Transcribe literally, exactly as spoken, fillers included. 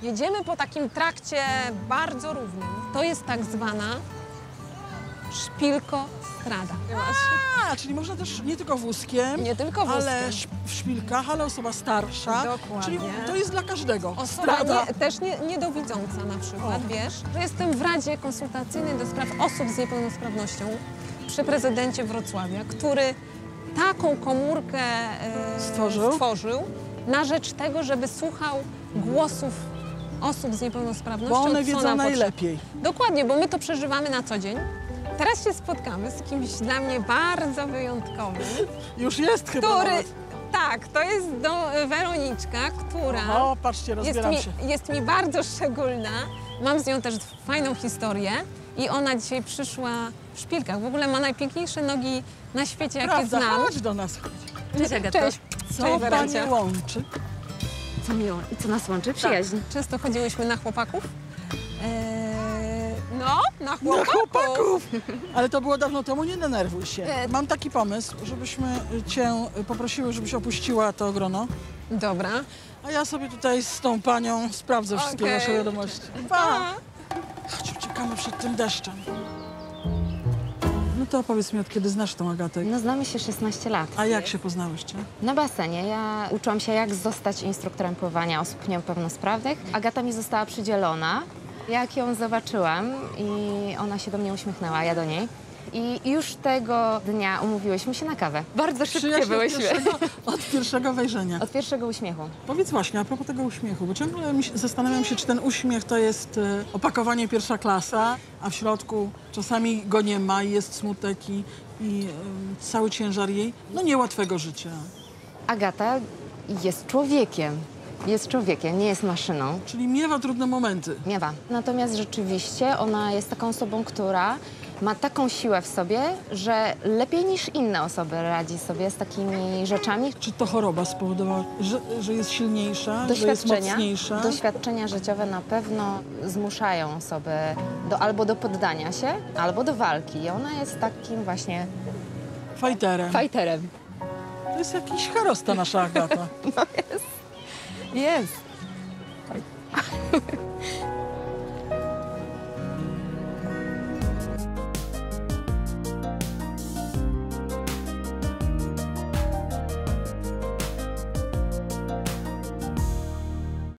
Jedziemy po takim trakcie bardzo równym. To jest tak zwana szpilkostrada. A, czyli można też nie tylko wózkiem, Nie tylko wózkiem. ale sz- w szpilkach, ale osoba starsza. Dokładnie. Czyli to jest dla każdego. Osoba Strada. nie, też nie, niedowidząca na przykład, O. wiesz, że jestem w Radzie Konsultacyjnej do spraw osób z niepełnosprawnością przy prezydencie Wrocławia, który taką komórkę e, Stworzył? stworzył na rzecz tego, żeby słuchał głosów osób z niepełnosprawnością. Bo one co wiedzą nam potrzeba. najlepiej. Dokładnie, bo my to przeżywamy na co dzień. Teraz się spotkamy z kimś dla mnie bardzo wyjątkowym, Już jest chyba który... nawet. Tak, to jest do, Weroniczka, która... O, patrzcie, Jest rozbieram mi, się. jest mi bardzo szczególna. Mam z nią też fajną historię i ona dzisiaj przyszła w szpilkach. W ogóle ma najpiękniejsze nogi na świecie, jakie Prawda, znam. chodź do nas. Chodź. Cześć, Agato. Cześć. Co Cześć, Panie Weroncia. łączy? Co miło. I co nas łączy? Przyjaźń. Często chodziłyśmy na chłopaków. Eee, no, na Na chłopaków. chłopaków! Ale to było dawno temu, nie denerwuj się. E, Mam taki pomysł, żebyśmy cię poprosiły, żebyś opuściła to grono. Dobra. A ja sobie tutaj z tą panią sprawdzę wszystkie Okej. wasze wiadomości. Pa! Chodź, uciekamy przed tym deszczem. No to opowiedz mi, od kiedy znasz tą Agatę? No znamy się szesnaście lat. A jak się poznałyście? Na basenie. Ja uczyłam się, jak zostać instruktorem pływania osób niepełnosprawnych. Agata mi została przydzielona. Jak ją zobaczyłam i ona się do mnie uśmiechnęła, ja do niej. I już tego dnia umówiłyśmy się na kawę. Bardzo szybkie Przyjaźń od byłyśmy. pierwszego, od pierwszego wejrzenia. Od pierwszego uśmiechu. Powiedz właśnie, a propos tego uśmiechu, bo ciągle mi się, zastanawiam się, czy ten uśmiech to jest e, opakowanie pierwsza klasa, a w środku czasami go nie ma i jest smutek i, i e, cały ciężar jej, no niełatwego życia. Agata jest człowiekiem. Jest człowiekiem, nie jest maszyną. Czyli miewa trudne momenty. Miewa. Natomiast rzeczywiście ona jest taką osobą, która ma taką siłę w sobie, że lepiej niż inne osoby radzi sobie z takimi rzeczami. Czy to choroba spowodowała, że, że jest silniejsza, że jest Doświadczenia, mocniejsza? doświadczenia życiowe na pewno zmuszają osoby do, albo do poddania się, albo do walki. I ona jest takim właśnie Fajterem. fajterem. To jest jakiś heros ta nasza Agata. Jest.